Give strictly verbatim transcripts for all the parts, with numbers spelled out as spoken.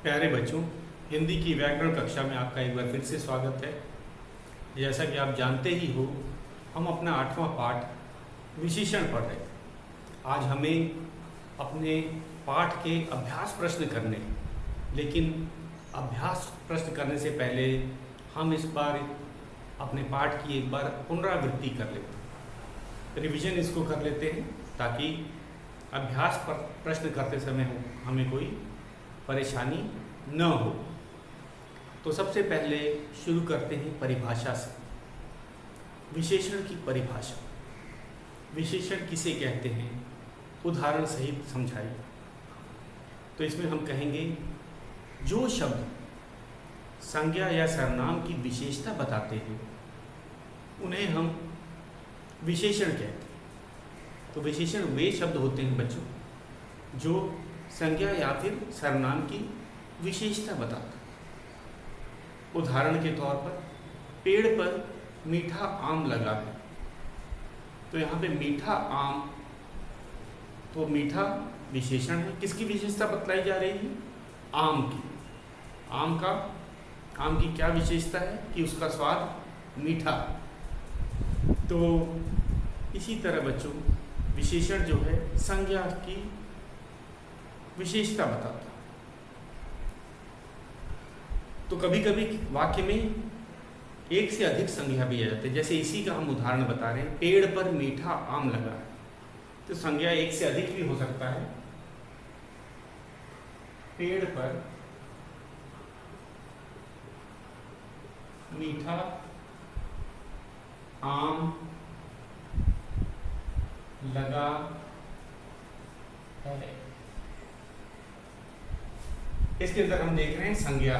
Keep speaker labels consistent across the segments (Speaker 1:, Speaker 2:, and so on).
Speaker 1: प्यारे बच्चों, हिंदी की व्याकरण कक्षा में आपका एक बार फिर से स्वागत है। जैसा कि आप जानते ही हो, हम अपना आठवां पाठ विशेषण पढ़ रहे हैं। आज हमें अपने पाठ के अभ्यास प्रश्न करने, लेकिन अभ्यास प्रश्न करने से पहले हम इस बार अपने पाठ की एक बार पुनरावृत्ति कर लेते हैं, रिवीजन इसको कर लेते हैं, ताकि अभ्यास पर प्रश्न करते समय हमें कोई परेशानी न हो। तो सबसे पहले शुरू करते हैं परिभाषा से। विशेषण की परिभाषा। विशेषण किसे कहते हैं, उदाहरण सहित समझाइए। तो इसमें हम कहेंगे, जो शब्द संज्ञा या सर्वनाम की विशेषता बताते हैं उन्हें हम विशेषण कहते हैं। तो विशेषण वे शब्द होते हैं बच्चों जो संज्ञा या फिर सर्वनाम की विशेषता बताता है। उदाहरण के तौर पर, पेड़ पर मीठा आम लगा है। तो यहाँ पे मीठा आम, तो मीठा विशेषण है। किसकी विशेषता बतलाई जा रही है? आम की। आम का आम की क्या विशेषता है कि उसका स्वाद मीठा। तो इसी तरह बच्चों, विशेषण जो है संज्ञा की विशेषता बताता है। तो कभी कभी वाक्य में एक से अधिक संज्ञा भी आ जाते हैं। जैसे इसी का हम उदाहरण बता रहे हैं, पेड़ पर मीठा आम लगा है। तो संज्ञा एक से अधिक भी हो सकता है। पेड़ पर मीठा आम लगा है। इसके अंदर हम देख रहे हैं संज्ञा,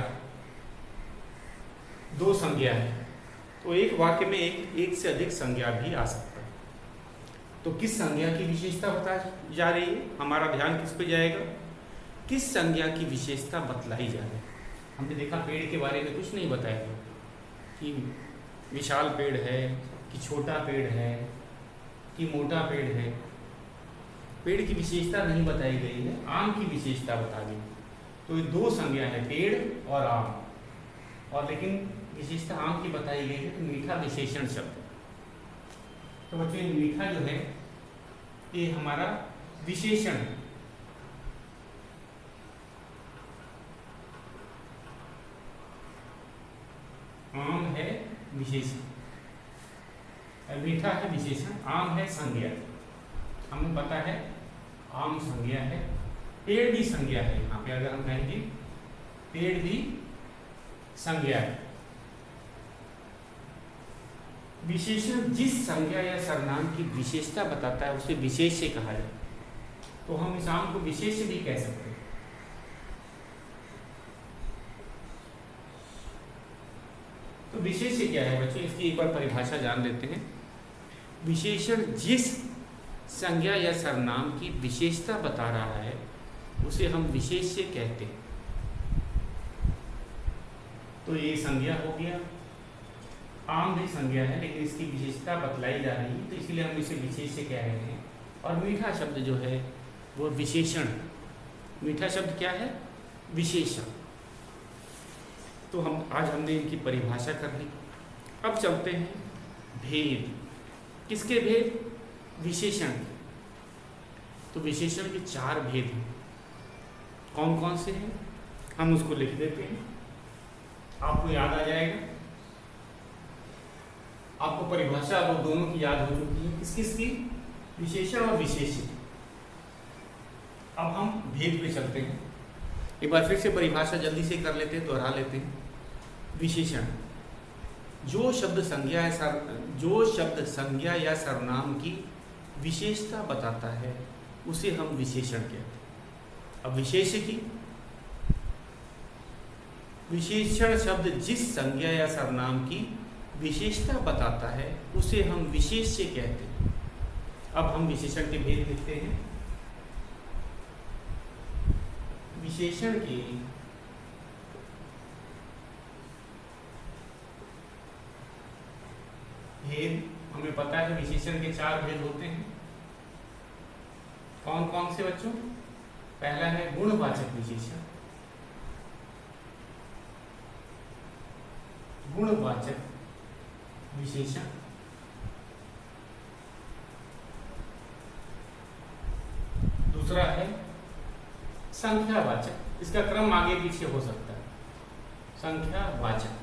Speaker 1: दो संज्ञा है। तो एक वाक्य में एक एक से अधिक संज्ञा भी आ सकता है। तो किस संज्ञा की विशेषता बताई जा रही है, हमारा ध्यान किस पे जाएगा? किस संज्ञा की विशेषता बतलाई जा रही है। हमने देखा पेड़ के बारे में कुछ नहीं बताया गया कि विशाल पेड़ है कि छोटा पेड़ है कि मोटा पेड़ है। पेड़ की विशेषता नहीं बताई गई है, आम की विशेषता बता गई। तो ये दो संज्ञा है, पेड़ और आम, और लेकिन विशेषता आम की बताई गई है। तो मीठा विशेषण शब्द। तो बच्चों, मीठा जो है ये हमारा विशेषण है। आम है विशेषण, मीठा है विशेषण, आम है संज्ञा। हमें पता है आम संज्ञा है, पेड़ भी संज्ञा है। यहाँ पे अगर हम कहेंगे पेड़ भी संज्ञा है। विशेषण जिस संज्ञा या सर्वनाम की विशेषता बताता है उसे विशेष्य कहा जाए। तो हम इस आम को विशेष्य भी कह सकते हैं। तो विशेष्य क्या है बच्चों, इसकी एक बार परिभाषा जान लेते हैं। विशेषण जिस संज्ञा या सर्वनाम की विशेषता बता रहा है उसे हम विशेष्य कहते हैं। तो ये संज्ञा हो गया, आम भी संज्ञा है लेकिन इसकी विशेषता बतलाई जा रही है, तो इसलिए हम इसे विशेष्य कह रहे हैं। और मीठा शब्द जो है वो विशेषण। मीठा शब्द क्या है? विशेषण। तो हम आज हमने इनकी परिभाषा कर ली। अब चलते हैं भेद। किसके भेद? विशेषण। तो विशेषण के चार भेद हैं। कौन कौन से हैं हम उसको लिख देते हैं, आपको याद आ जाएगा। आपको परिभाषा वो दोनों की याद हो चुकी है, किस किस की? विशेषण और विशेष्य। अब हम भेद पे चलते हैं। एक बार फिर से परिभाषा जल्दी से कर लेते हैं, दोहरा लेते हैं। विशेषण जो शब्द संज्ञा या सर जो शब्द संज्ञा या सर्वनाम की विशेषता बताता है उसे हम विशेषण कहते हैं। अब विशेष्य की, विशेषण शब्द जिस संज्ञा या सर्वनाम की विशेषता बताता है उसे हम विशेष्य कहते हैं। अब हम विशेषण के भेद लिखते हैं। विशेषण के भेद हमें पता है, विशेषण के चार भेद होते हैं। कौन कौन से बच्चों? पहला है गुणवाचक विशेषण, गुणवाचक विशेषण। दूसरा है संख्यावाचक, इसका क्रम आगे पीछे हो सकता है। संख्यावाचक,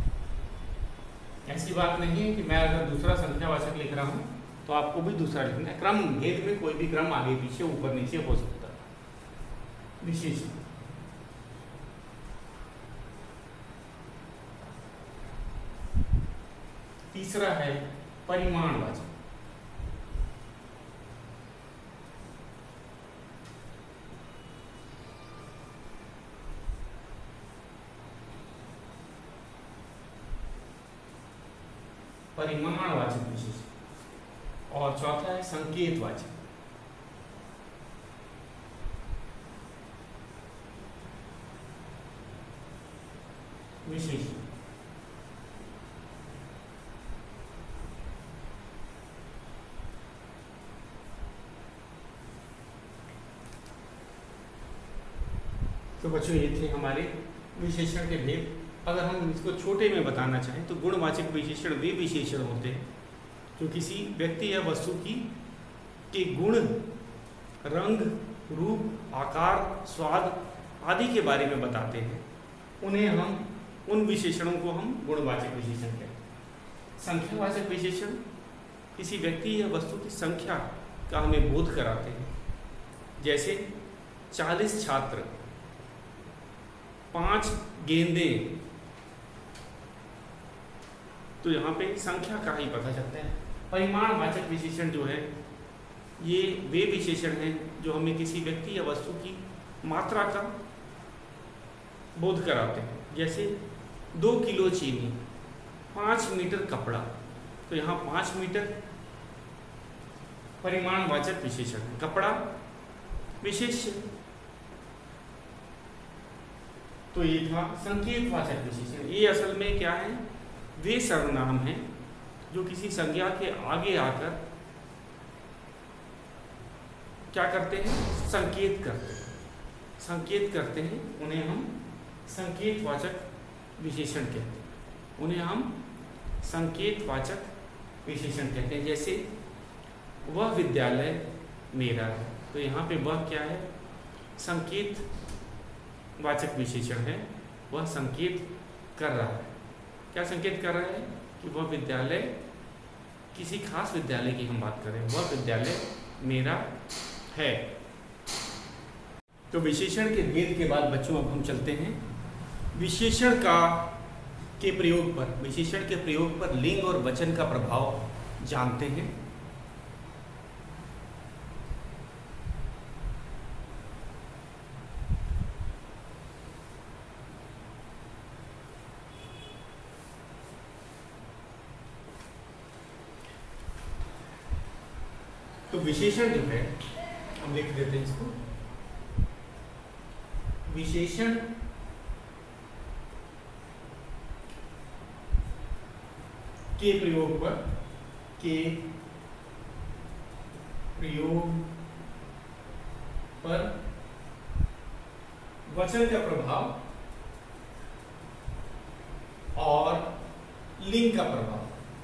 Speaker 1: ऐसी बात नहीं है कि मैं अगर दूसरा संख्यावाचक लिख रहा हूं तो आपको भी दूसरा लिखना है। क्रम भेद में कोई भी क्रम आगे पीछे ऊपर नीचे हो सकता है। विशेषण। तीसरा है परिमाणवाचक। परिमाणवाचक विशेषण। और चौथा है संकेतवाचक। विशेषण। तो बच्चों ये थे हमारे विशेषण के भेद। अगर हम इसको छोटे में बताना चाहें तो गुणवाचक विशेषण वे विशेषण होते हैं जो किसी व्यक्ति या वस्तु की के गुण, रंग, रूप, आकार, स्वाद आदि के बारे में बताते हैं। उन्हें हम उन विशेषणों को हम गुणवाचक विशेषण कहते हैं। संख्यावाचक विशेषण किसी व्यक्ति या वस्तु की संख्या का हमें बोध कराते हैं। जैसे चालीस छात्र, पांच गेंदे, तो यहाँ पे संख्या का ही पता चलता है। परिमाणवाचक विशेषण जो है ये वे विशेषण हैं जो हमें किसी व्यक्ति या वस्तु की मात्रा का बोध कराते हैं। जैसे दो किलो चीनी, पाँच मीटर कपड़ा, तो यहाँ पाँच मीटर परिमाणवाचक विशेषण है। कपड़ा विशेष, तो ये था संकेतवाचक विशेषण। ये असल में क्या है, वे सर्वनाम हैं जो किसी संज्ञा के आगे आकर क्या करते हैं, संकेत करते हैं। संकेत करते हैं, उन्हें हम संकेतवाचक विशेषण कहते हैं। उन्हें हम संकेतवाचक विशेषण कहते हैं। जैसे वह विद्यालय मेरा है, तो यहाँ पे वह क्या है, संकेत वाचक विशेषण है। वह संकेत कर रहा है। क्या संकेत कर रहा है कि वह विद्यालय, किसी खास विद्यालय की हम बात करें, वह विद्यालय मेरा है। तो विशेषण के भेद के बाद बच्चों अब हम चलते हैं विशेषण का के प्रयोग पर। विशेषण के प्रयोग पर लिंग और वचन का प्रभाव जानते हैं। तो विशेषण जो है, हम लिख देते हैं इसको, विशेषण के प्रयोग पर के प्रयोग पर वचन का प्रभाव और लिंग का प्रभाव।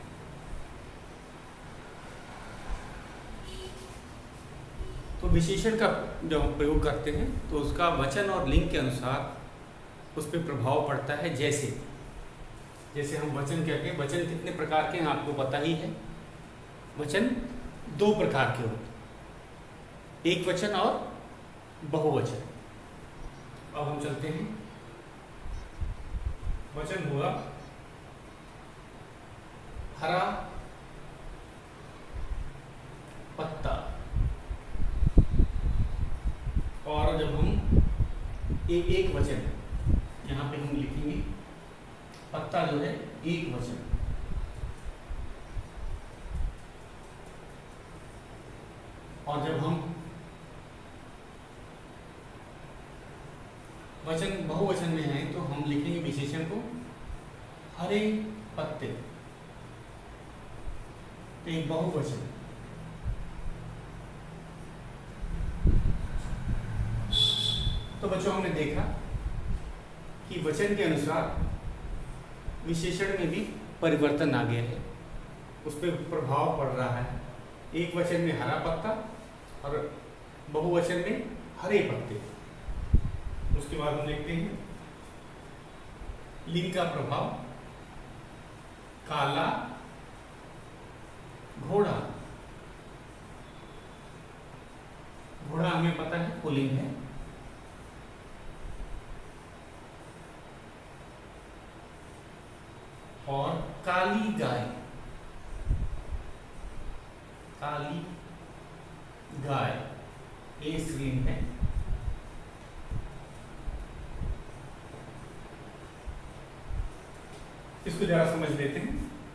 Speaker 1: तो विशेषण का जब हम प्रयोग करते हैं तो उसका वचन और लिंग के अनुसार उस पर प्रभाव पड़ता है। जैसे जैसे हम वचन कहते हैं, वचन कितने प्रकार के हैं आपको पता ही है। वचन दो प्रकार के होते हैं, एक वचन और बहुवचन। अब हम चलते हैं, वचन हुआ हरा पत्ता, और जब हम एक एक वचन, यहाँ पे हम लिखेंगे पत्ता जो है एक वचन, और जब हम वचन बहुवचन में हैं तो हम लिखेंगे विशेषण को हरे पत्ते, एक बहुवचन। तो बच्चों हमने देखा कि वचन के अनुसार विशेषण में भी परिवर्तन आ गया है, उस पर प्रभाव पड़ रहा है। एक वचन में हरा पत्ता और बहुवचन में हरे पत्ते। उसके बाद हम देखते हैं लिंग का प्रभाव। काला घोड़ा, घोड़ा हमें पता है पुल्लिंग है। और काली गाय, काली गाय ये स्त्रीलिंग है। इसको जरा समझ लेते हैं।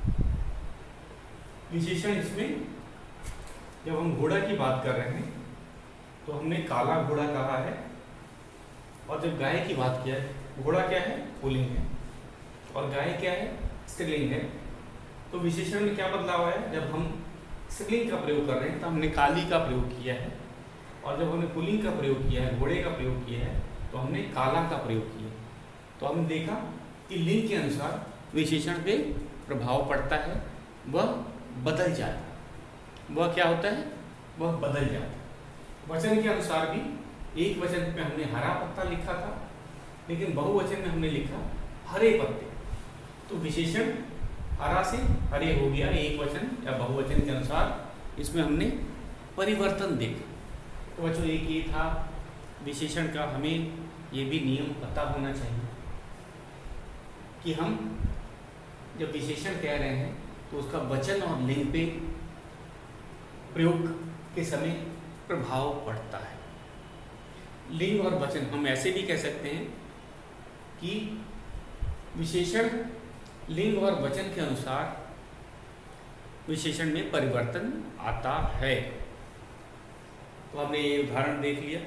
Speaker 1: विशेषण इसमें जब हम घोड़ा की बात कर रहे हैं तो हमने काला घोड़ा कहा है, और जब गाय की बात किया है, घोड़ा क्या है पुल्लिंग है और गाय क्या है स्त्रीलिंग है। तो विशेषण में क्या बदलाव है, जब हम स्त्रीलिंग का प्रयोग कर रहे हैं तो हमने काली का प्रयोग किया है, और जब हमने पुल्लिंग का प्रयोग किया है, घोड़े का प्रयोग किया है, तो हमने काला का प्रयोग किया। तो हमने देखा कि लिंग के अनुसार विशेषण पे प्रभाव पड़ता है, वह बदल जाता है। वह क्या होता है, वह बदल जाता है। वचन के अनुसार भी एक वचन में हमने हरा पत्ता लिखा था, लेकिन बहुवचन में हमने लिखा हरे पत्ते। तो विशेषण हरा से हरे हो गया एक वचन या बहुवचन के अनुसार, इसमें हमने परिवर्तन देखा। तो बच्चों एक ये था विशेषण का, हमें ये भी नियम पता होना चाहिए कि हम जब विशेषण कह रहे हैं तो उसका वचन और लिंग पे प्रयोग के समय प्रभाव पड़ता है। लिंग और वचन हम ऐसे भी कह सकते हैं कि विशेषण लिंग और वचन के अनुसार विशेषण में परिवर्तन आता है। तो हमने ये उदाहरण देख लिया।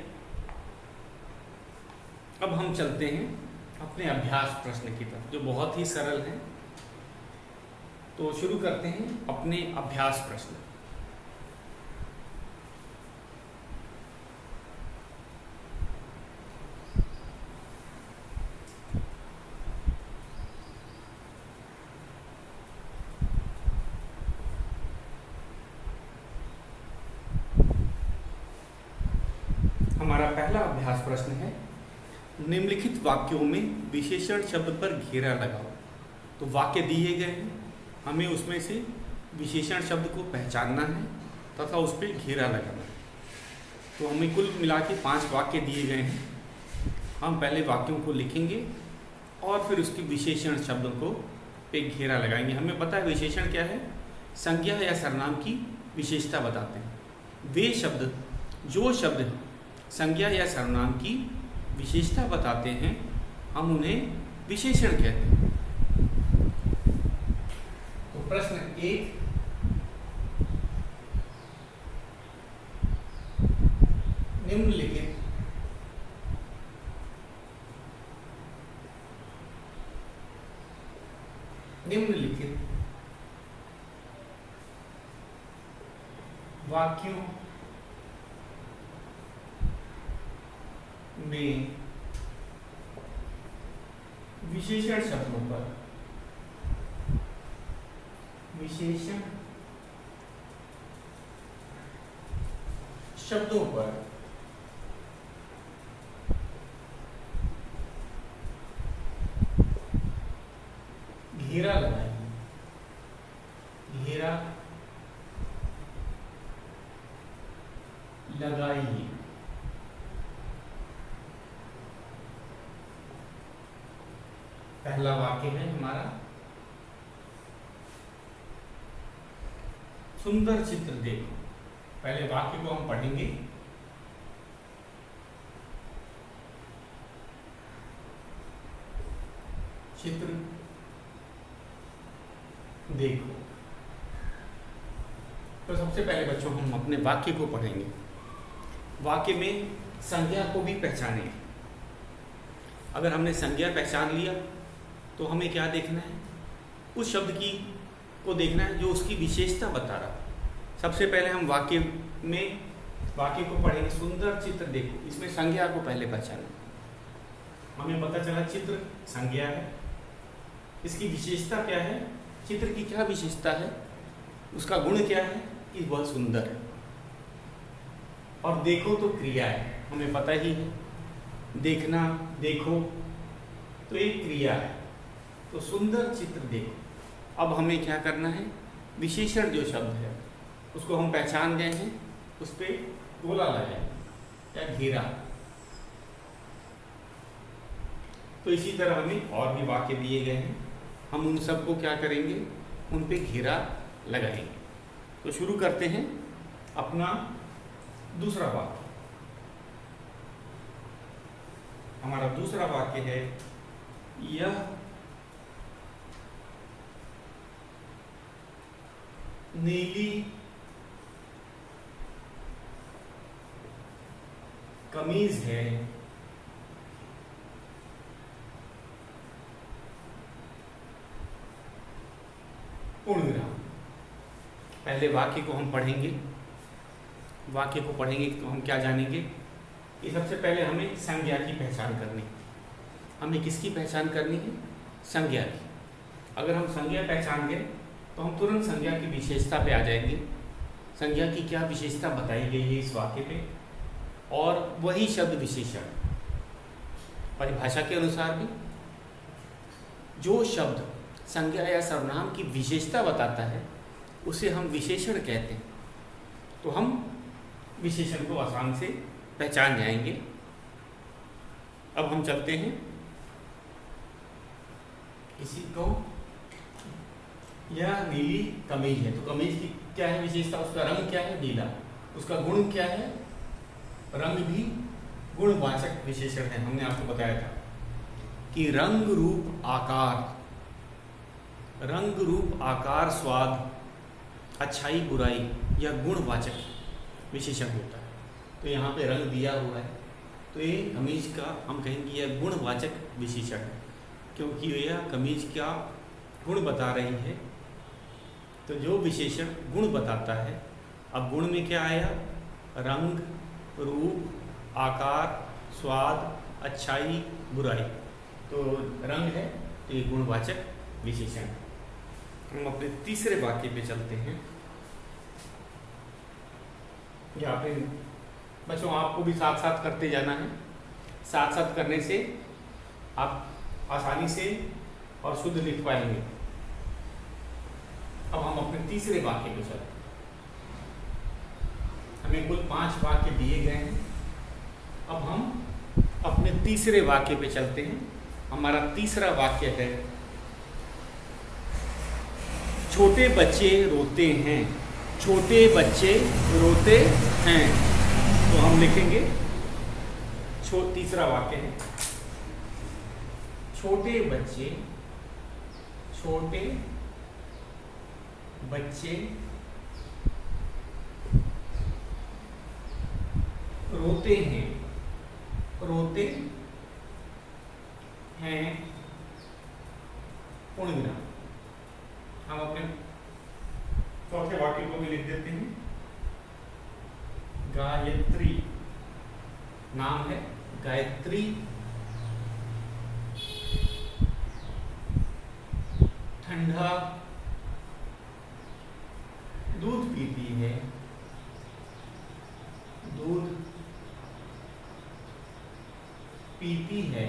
Speaker 1: अब हम चलते हैं अपने अभ्यास प्रश्न की तरफ, जो बहुत ही सरल है। तो शुरू करते हैं अपने अभ्यास प्रश्न। हमारा पहला अभ्यास प्रश्न है, निम्नलिखित वाक्यों में विशेषण शब्द पर घेरा लगाओ। तो वाक्य दिए गए हैं, हमें उसमें से विशेषण शब्द को पहचानना है तथा उस पर घेरा लगाना है। तो हमें कुल मिला के पाँच वाक्य दिए गए हैं। हम पहले वाक्यों को लिखेंगे और फिर उसके विशेषण शब्दों को पे घेरा लगाएंगे। हमें पता है विशेषण क्या है, संज्ञा या सर्वनाम की विशेषता बताते हैं। वे शब्द, जो शब्द संज्ञा या सर्वनाम की विशेषता बताते हैं, हम उन्हें विशेषण कहते हैं। तो प्रश्न एक, निम्नलिखित निम्नलिखित वाक्यों में विशेषण शब्दों पर विशेषण शब्दों पर घेरा लगाइए। घेरा लगाइए। पहला वाक्य है हमारा, सुंदर चित्र देखो। पहले वाक्य को हम पढ़ेंगे। चित्र देखो। तो सबसे पहले बच्चों हम अपने वाक्य को पढ़ेंगे। वाक्य में संज्ञा को भी पहचानेंगे। अगर हमने संज्ञा पहचान लिया तो हमें क्या देखना है, उस शब्द की को देखना है जो उसकी विशेषता बता रहा है। सबसे पहले हम वाक्य में वाक्य को पढ़ेंगे, सुंदर चित्र देखो। इसमें संज्ञा को पहले पहचाना। हमें पता चला चित्र संज्ञा है, इसकी विशेषता क्या है, चित्र की क्या विशेषता है, उसका गुण क्या है कि वह सुंदर है। और देखो तो क्रिया है, हमें पता ही है, देखना, देखो तो एक क्रिया है। तो सुंदर चित्र देखो। अब हमें क्या करना है, विशेषण जो शब्द है उसको हम पहचान गए हैं, उस पर गोला लगाएं या घेरा। तो इसी तरह हमें और भी वाक्य दिए गए हैं, हम उन सबको क्या करेंगे, उन पे घेरा लगाएंगे। तो शुरू करते हैं अपना दूसरा वाक्य। हमारा दूसरा वाक्य है, यह नीली कमीज है, पूर्ण विराम। पहले वाक्य को हम पढ़ेंगे, वाक्य को पढ़ेंगे तो हम क्या जानेंगे कि सबसे पहले हमें संज्ञा की पहचान करनी है। हमें किसकी पहचान करनी है, संज्ञा की। अगर हम संज्ञा पहचान गए तो हम तुरंत संज्ञा की विशेषता पे आ जाएंगे। संज्ञा की क्या विशेषता बताई गई है इस वाक्य पे, और वही शब्द विशेषण परिभाषा के अनुसार भी जो शब्द संज्ञा या सर्वनाम की विशेषता बताता है उसे हम विशेषण कहते हैं। तो हम विशेषण को आसान से पहचान जाएंगे। अब हम चलते हैं किसी को, यह नीली कमीज है, तो कमीज की क्या है विशेषता, उसका रंग क्या है, नीला। उसका गुण क्या है, रंग भी गुणवाचक विशेषण है। हमने आपको बताया था कि रंग रूप आकार, रंग रूप आकार स्वाद अच्छाई बुराई यह गुणवाचक विशेषण होता है। तो यहाँ पे रंग दिया हुआ है, तो ये कमीज का हम कहेंगे यह गुणवाचक विशेषण है, क्योंकि यह कमीज का गुण बता रही है। तो जो विशेषण गुण बताता है, अब गुण में क्या आया, रंग, रूप, आकार, स्वाद, अच्छाई, बुराई। तो रंग है तो ये गुणवाचक विशेषण है। हम अपने तीसरे वाक्य पे चलते हैं। यहाँ पे बच्चों आपको भी साथ साथ करते जाना है, साथ साथ करने से आप आसानी से और शुद्ध लिख पाएंगे। अब हम अपने तीसरे वाक्य पे चलते हैं। हमें कुल पांच वाक्य दिए गए हैं। अब हम अपने तीसरे वाक्य पे चलते हैं। हमारा तीसरा वाक्य है, छोटे बच्चे रोते हैं, छोटे बच्चे रोते हैं। तो हम लिखेंगे, छो तीसरा वाक्य है, छोटे बच्चे, छोटे बच्चे रोते हैं, रोते हैं, पूर्ण विराम। हम अपने चौथे वाक्य को भी लिख देते हैं। गायत्री, नाम है गायत्री, ठंडा दूध पीती है, दूध पीती है।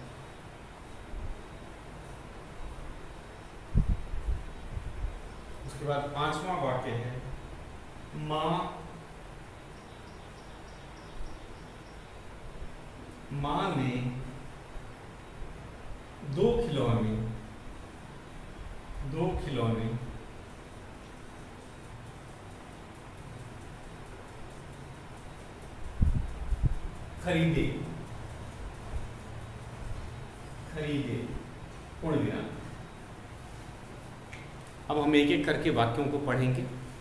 Speaker 1: उसके बाद पांचवा वाक्य है, माँ, माँ ने दो खिलौने, दो खिलौने खरीदे, खरीदे, पूर्ण विराम। अब हम एक एक करके वाक्यों को पढ़ेंगे।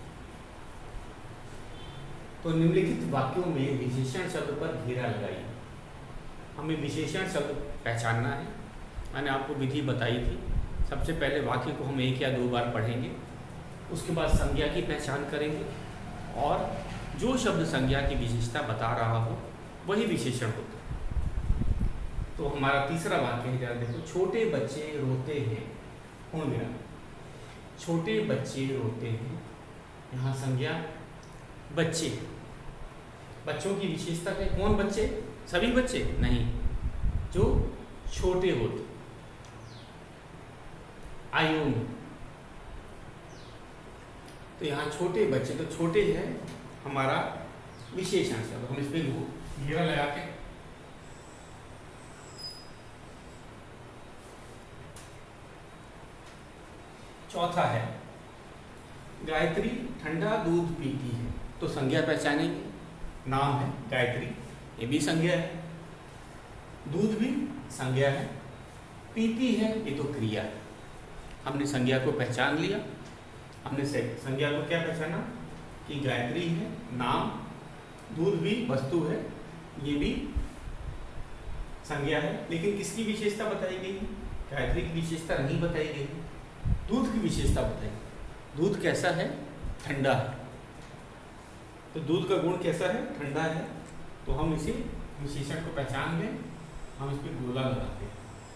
Speaker 1: तो निम्नलिखित वाक्यों में विशेषण शब्द पर घेरा लगाइए। हमें विशेषण शब्द पहचानना है। मैंने आपको विधि बताई थी। सबसे पहले वाक्य को हम एक या दो बार पढ़ेंगे, उसके बाद संज्ञा की पहचान करेंगे, और जो शब्द संज्ञा की विशेषता बता रहा हो वही विशेषण होता है। तो हमारा तीसरा वाक्य है, जरा देखो, छोटे बच्चे रोते हैं। पूर्ण विराम। छोटे बच्चे रोते हैं, यहाँ संज्ञा बच्चे। बच्चों की विशेषता है कौन बच्चे? सभी बच्चे नहीं, जो छोटे होते आयु में। तो यहाँ छोटे बच्चे, तो छोटे है हमारा विशेषण शब्द। हम इसमें घेरा लगा के चौथा है गायत्री ठंडा दूध पीती है, तो संज्ञा पहचानेंगे, नाम है गायत्री, ये भी संज्ञा है, दूध भी संज्ञा है, पीती है ये तो क्रिया है। हमने संज्ञा को पहचान लिया। हमने संज्ञा को क्या पहचाना कि गायत्री है नाम, दूध भी वस्तु है, ये भी संज्ञा है। लेकिन किसकी विशेषता बताई गई? गायत्री की विशेषता नहीं बताई गई, दूध की विशेषता बताई। दूध कैसा है? ठंडा है। तो दूध का गुण कैसा है? ठंडा है। तो हम इसे विशेषण को पहचान लें, हम इस पर गोला लगाते हैं।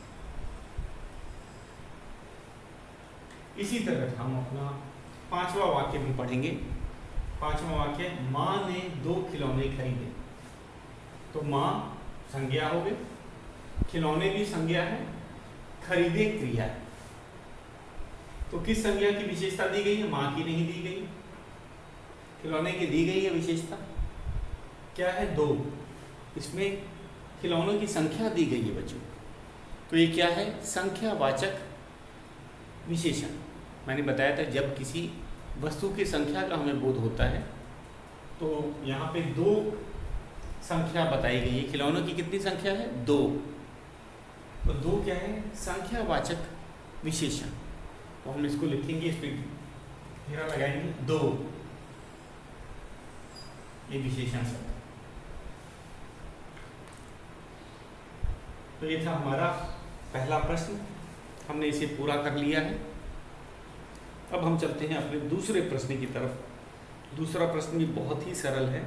Speaker 1: इसी तरह हम अपना पांचवा वाक्य भी पढ़ेंगे। पांचवा वाक्य, माँ ने दो खिलौने खरीदे। तो माँ संज्ञा हो गई, खिलौने भी संज्ञा है, खरीदे क्रिया है। तो किस संज्ञा की विशेषता दी गई है? माँ की नहीं दी गई, खिलौने की दी गई है विशेषता। क्या है? दो। इसमें खिलौनों की संख्या दी गई है बच्चों। तो ये क्या है? संख्यावाचक विशेषण। मैंने बताया था जब किसी वस्तु की संख्या का हमें बोध होता है तो यहाँ पे दो संख्या बताई गई है। खिलौनों की कितनी संख्या है? दो। तो दो क्या है? संख्यावाचक विशेषण। तो हम इसको लिखेंगे, इस पर घेरा लगाएंगे, दो, ये विशेषण शब्द। तो ये था हमारा पहला प्रश्न, हमने इसे पूरा कर लिया है। अब हम चलते हैं अपने दूसरे प्रश्न की तरफ। दूसरा प्रश्न भी बहुत ही सरल है।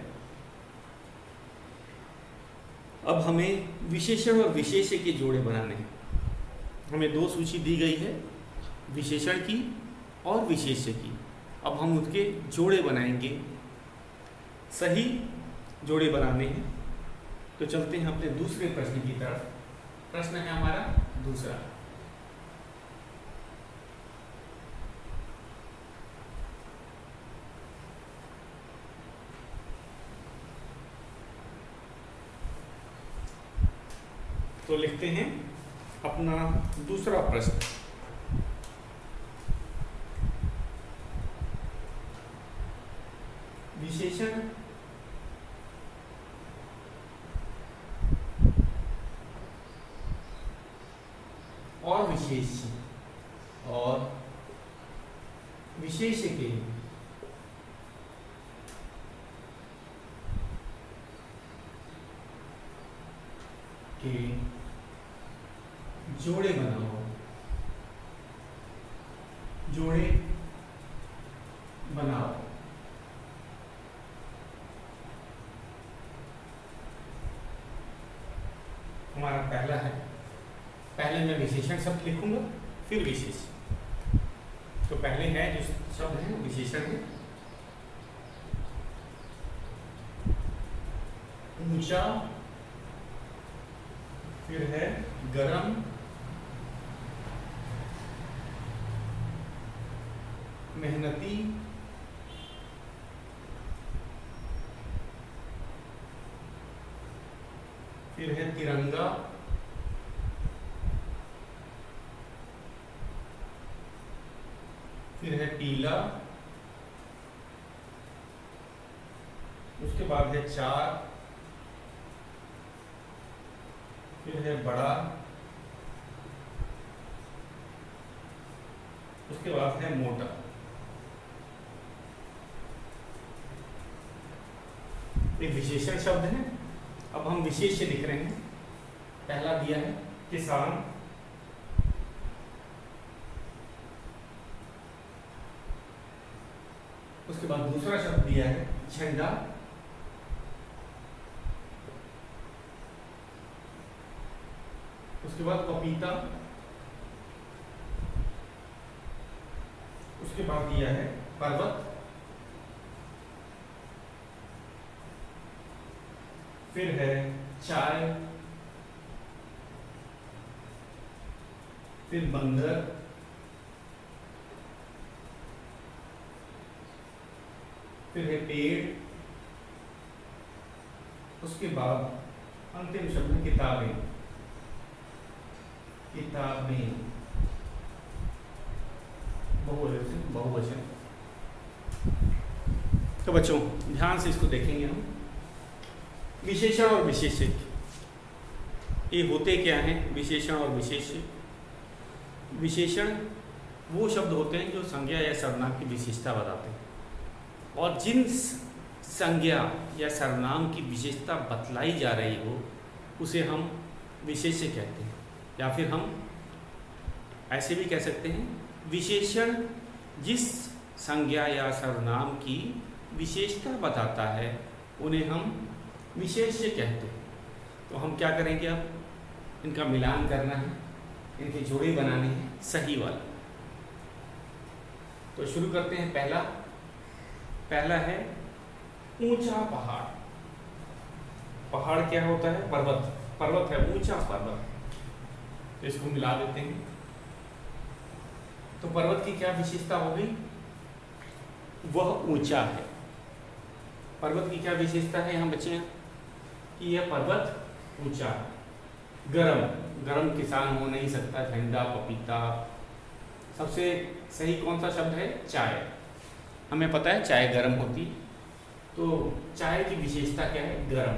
Speaker 1: अब हमें विशेषण और विशेष्य के जोड़े बनाने हैं। हमें दो सूची दी गई है, विशेषण की और विशेष्य की। अब हम उसके जोड़े बनाएंगे, सही जोड़े बनाने हैं। तो चलते हैं अपने दूसरे प्रश्न की तरफ। प्रश्न है हमारा दूसरा, तो लिखते हैं अपना दूसरा प्रश्न, विशेषण और विशेष्य और विशेष्य के के जोड़े बनाओ। जोड़े बनाओ। हमारा पहला है, पहले मैं विशेषण शब्द लिखूंगा फिर विशेष। तो पहले है जो शब्द है विशेषण है, ऊंचा, फिर है गरम, मेहनती, फिर है तिरंगा, फिर है पीला, उसके बाद है चार, फिर है बड़ा, उसके बाद है मोटा। ये विशेषण शब्द है। अब हम विशेष्य लिख रहे हैं। पहला दिया है किसान, उसके बाद दूसरा शब्द दिया है झंडा, उसके बाद पपीता, उसके बाद दिया है पर्वत, फिर है चाय, फिर बंदर, फिर है पेड़, उसके बाद अंतिम शब्द किताबें। किताबें बहुवचन बहुवचन। तो बच्चों ध्यान से इसको देखेंगे हम। विशेषण और विशेषक ये होते क्या हैं? विशेषण और विशेषक। विशेषण वो शब्द होते हैं जो संज्ञा या सर्वनाम की विशेषता बताते हैं, और जिन संज्ञा या सर्वनाम की विशेषता बतलाई जा रही हो उसे हम विशेष्य कहते हैं, या फिर हम ऐसे भी कह सकते हैं विशेषण जिस संज्ञा या सर्वनाम की विशेषता बताता है उन्हें हम विशेष्य कहते हैं। तो हम क्या करेंगे, अब इनका मिलान करना है, इनके जोड़े बनाने हैं सही वाला। तो शुरू करते हैं। पहला पहला है ऊंचा पहाड़। पहाड़ क्या होता है? पर्वत। पर्वत है ऊंचा पर्वत, तो इसको मिला देते हैं। तो पर्वत की क्या विशेषता हो गई? वह ऊंचा है। पर्वत की क्या विशेषता है यहाँ बच्चे कि यह पर्वत ऊंचा है। गरम, गरम किसान हो नहीं सकता। झंडा, पपीता। सबसे सही कौन सा शब्द है? चाय। हमें पता है चाय गरम होती, तो चाय की विशेषता क्या है? गरम।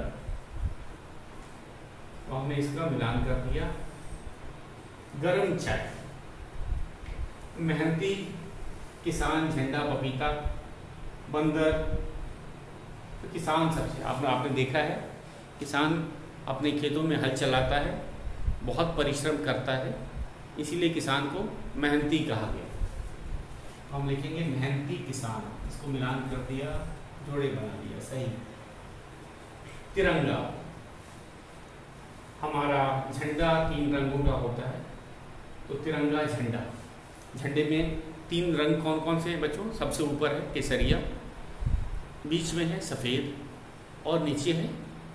Speaker 1: तो हमने इसका मिलान कर दिया, गरम चाय। मेहनती किसान, झंडा, पपीता, बंदर। तो किसान सबसे आपने आपने देखा है, किसान अपने खेतों में हल चलाता है, बहुत परिश्रम करता है, इसीलिए किसान को मेहनती कहा गया। हम लिखेंगे मेहनती किसान, इसको मिलान कर दिया, जोड़े बना दिया, सही। तिरंगा, हमारा झंडा तीन रंगों का होता है, तो तिरंगा झंडा। झंडे में तीन रंग कौन कौन से हैं बच्चों? सबसे ऊपर है केसरिया, बीच में है सफ़ेद और नीचे है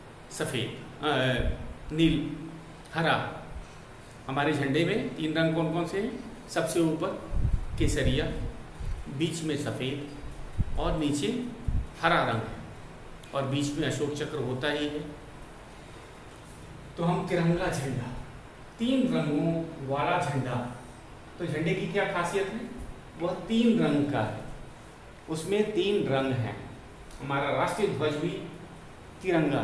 Speaker 1: सफ़ेद नील हरा। हमारे झंडे में तीन रंग कौन कौन से हैं? सबसे ऊपर केसरिया, बीच में सफ़ेद और नीचे हरा रंग है, और बीच में अशोक चक्र होता ही है। तो हम तिरंगा झंडा, तीन रंगों वाला झंडा। तो झंडे की क्या खासियत है? वह तीन रंग का है, उसमें तीन रंग हैं। हमारा राष्ट्रीय ध्वज भी तिरंगा।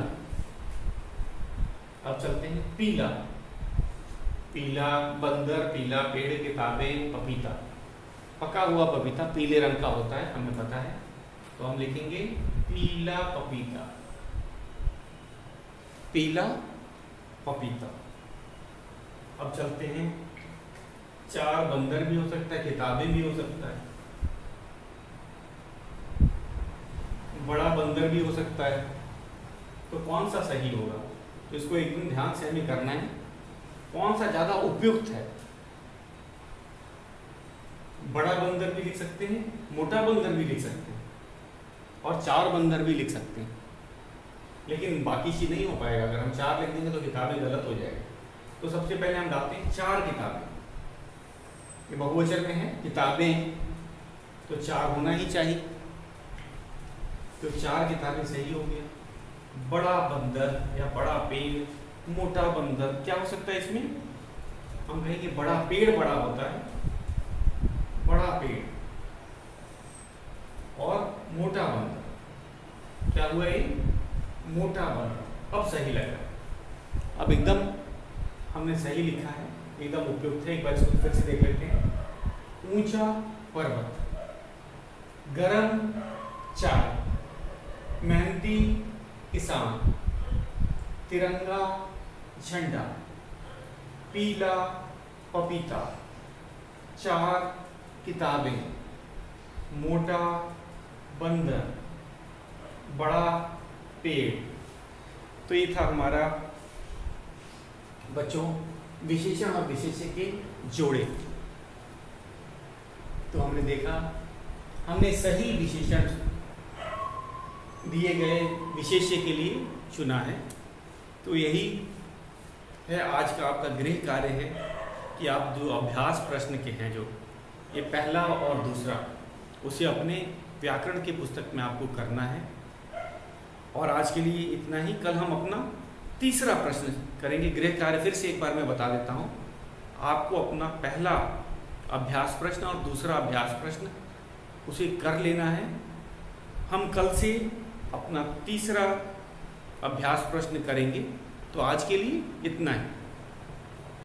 Speaker 1: अब चलते हैं पीला। पीला बंदर, पीला पेड़, किताबें, पपीता। पका हुआ पपीता पीले रंग का होता है, हमें पता है, तो हम लिखेंगे पीला पपीता। पीला पपीता। अब चलते हैं, चार बंदर भी हो सकता है, किताबें भी हो सकता है, बड़ा बंदर भी हो सकता है। तो कौन सा सही होगा? तो इसको एकदम ध्यान से हमें करना है, कौन सा ज़्यादा उपयुक्त है। बड़ा बंदर भी लिख सकते हैं, मोटा बंदर भी लिख सकते हैं, और चार बंदर भी लिख सकते हैं, लेकिन बाकी चीज नहीं हो पाएगा। अगर हम चार लिख देंगे तो किताबें गलत हो जाएगी। तो सबसे पहले हम डालते हैं चार किताबें। ये बहुवचन में है किताबें, तो चार होना ही चाहिए, तो चार किताबें सही हो गया। बड़ा बंदर या बड़ा पेड़, मोटा बंदर, क्या हो सकता है इसमें? हम कहेंगे बड़ा पेड़ बड़ा होता है, बड़ा पेड़, और मोटा बंदर, क्या हुआ ये? मोटा बंदर। अब सही लगा, अब एकदम हमने सही लिखा है, एकदम उपयुक्त है। एक बार इसको फिर से देख लेते हैं। ऊंचा पर्वत, गरम चाय, मेहनती किसान, तिरंगा झंडा, पीला पपीता, चार किताबें, मोटा बंदर, बड़ा पेड़। तो ये था हमारा बच्चों विशेषण और विशेष्य के जोड़े। तो हमने देखा, हमने सही विशेषण दिए गए विशेष्य के लिए चुना है। तो यही है आज का आपका गृह कार्य है कि आप जो अभ्यास प्रश्न के हैं, जो ये पहला और दूसरा, उसे अपने व्याकरण की पुस्तक में आपको करना है। और आज के लिए इतना ही। कल हम अपना तीसरा प्रश्न करेंगे। गृह कार्य फिर से एक बार मैं बता देता हूँ आपको। अपना पहला अभ्यास प्रश्न और दूसरा अभ्यास प्रश्न उसे कर लेना है। हम कल से अपना तीसरा अभ्यास प्रश्न करेंगे। तो आज के लिए इतना ही।